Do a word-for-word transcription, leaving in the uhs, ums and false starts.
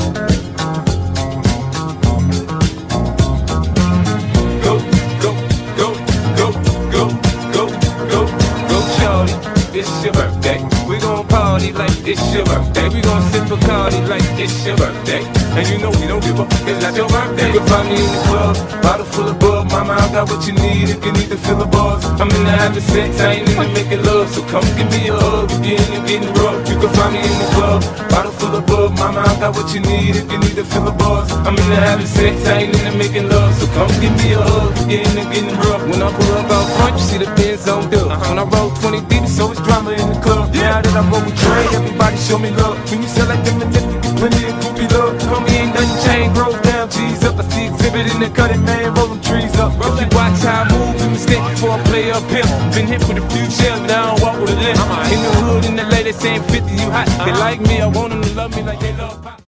Go, go, go, go, go, go, go, go, shorty. It's your birthday. We gon' party like it's your birthday. We gon' sip a Cottage like it's your birthday. And you know we don't give up, it's not your birthday. You can find me in the club, bottle full of bub. Mama, I got what you need if you need to fill the bars. I'm in the having sex, I ain't in the making love. So come give me a hug again and getting rough. You can find me in the club, bottle full of bub. Mama, I got what you need if you need to fill the bars. I'm in the having sex, I ain't in the making love. So come give me a hug again and getting rough. When I pull up out front, you see the Benz on dub. When I roll twenty deep, so it's drama in the club. Now that I roll with Trey, everybody show me love. When you sell like them and them, you get plenty of groupie love. Homie, ain't nothing changed, roll down, G's up. I see exhibit in the cutting, man, rolling trees up. If you watch how I move, you mistake before I play up here. Been hit with a few shells, but I don't walk with a limp. In the hood, in the lady saying fifty, you hot. They like me, I want them to love me like they love pop.